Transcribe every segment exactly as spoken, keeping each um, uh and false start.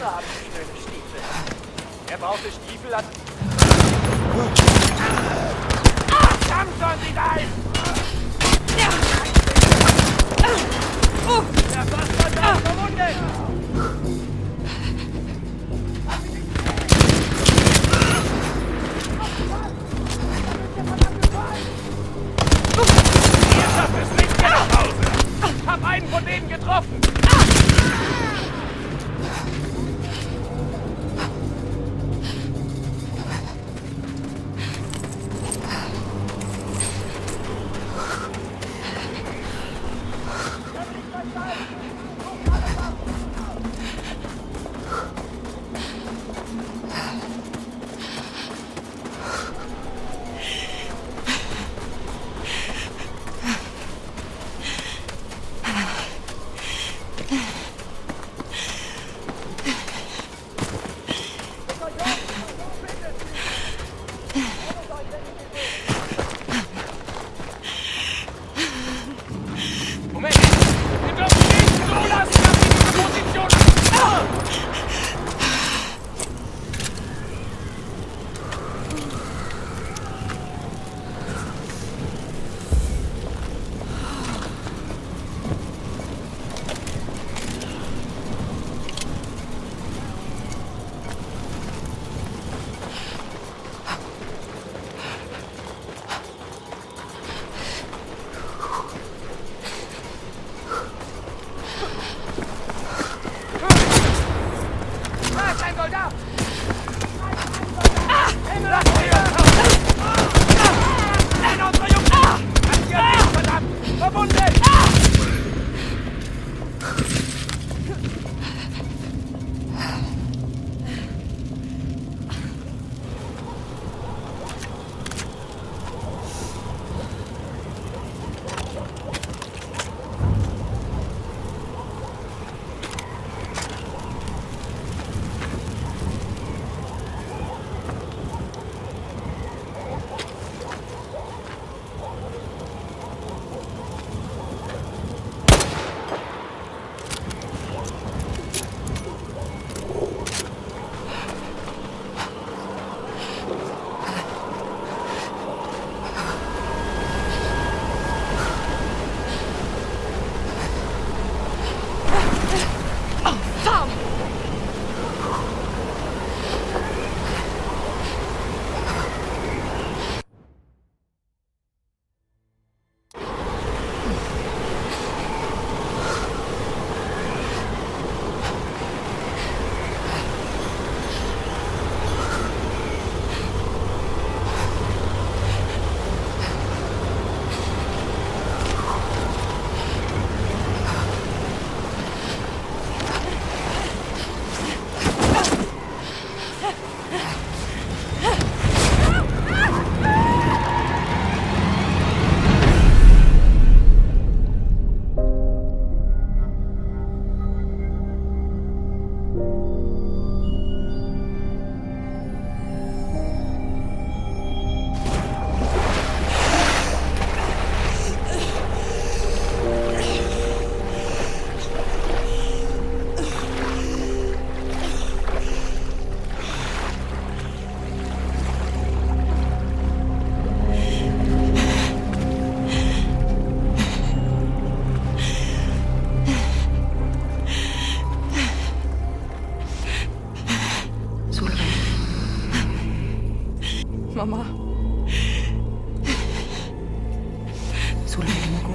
haben schöne Stiefel. Er brauchte Stiefel an... Ah, komm schon, sie da ist! Ja, fast verdammt verwundet! Ihr schafft es nicht mehr nach Hause! Hab einen von denen getroffen! Mama. Så länge må gå.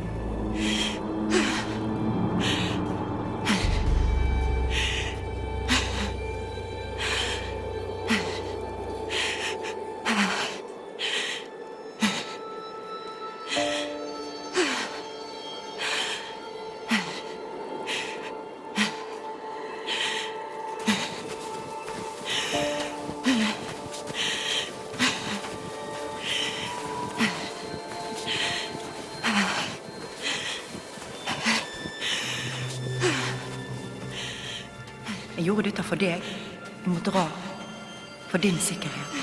Jeg gjorde dette for deg. Du må dra. For din sikkerhet.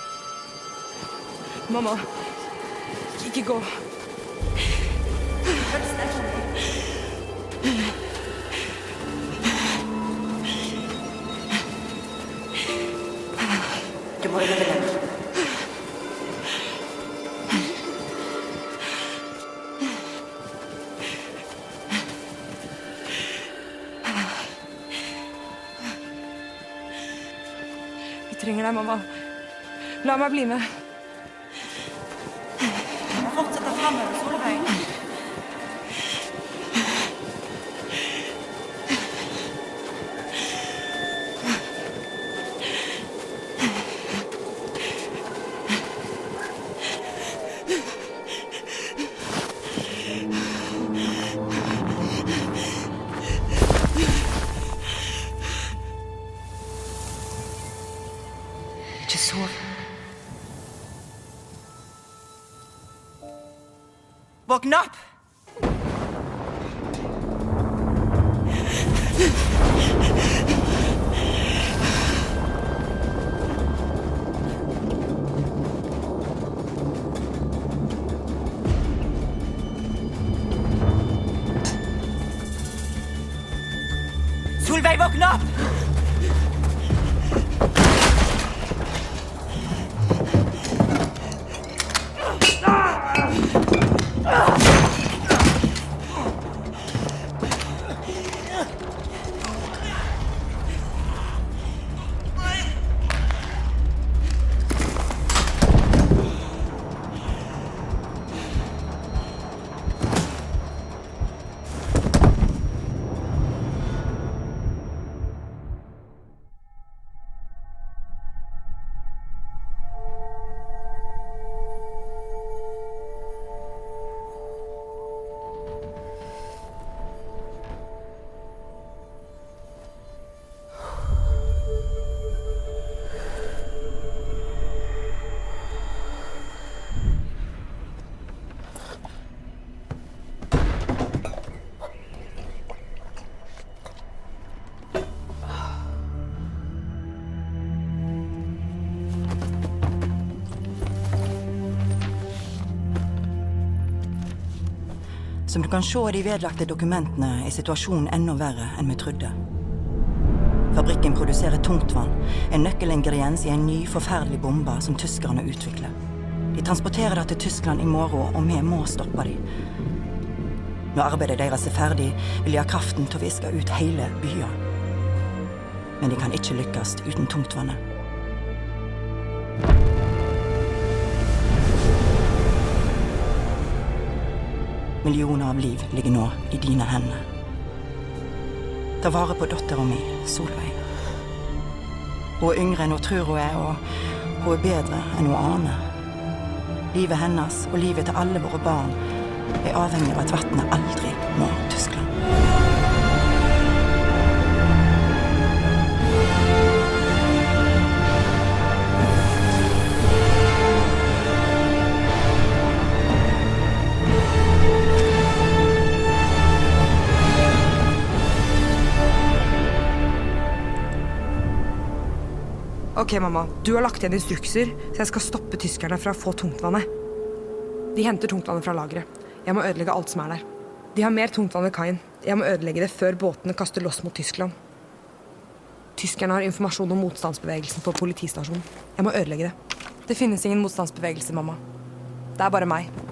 Mamma, ikke gå. Du må overleve. Vi trenger deg, mamma. La meg bli med. Du må fortsette fremover, Solveig. Ikke sov. Våkn opp! Solveig, våkn opp! Som du kan se i de vedlagte dokumentene, er situasjonen enda verre enn vi trodde. Fabrikken produserer tungtvann, en nøkkelingrediens i en ny, forferdelig bombe som tyskerne utvikler. De transporterer det til Tyskland i morgen, og vi må stoppe dem. Når arbeidet deres er ferdig, vil de ha kraften til å viske ut hele byen. Men de kan ikke lykkes uten tungtvannet. Millioner av liv ligger nå i dine hender. Ta vare på datteren min, Solveig. Hun er yngre enn hun tror hun er, og hun er bedre enn hun aner. Livet hennes og livet til alle våre barn er avhengig av at vannet aldri når Tyskland. Ok, mamma. Du har lagt igjen instrukser, så jeg skal stoppe tyskerne fra å få tungtvannet. De henter tungtvannet fra lageret. Jeg må ødelegge alt som er der. De har mer tungtvann ved kaien. Jeg må ødelegge det før båtene kaster loss mot Tyskland. Tyskerne har informasjon om motstandsbevegelsen på politistasjonen. Jeg må ødelegge det. Det finnes ingen motstandsbevegelse, mamma. Det er bare meg.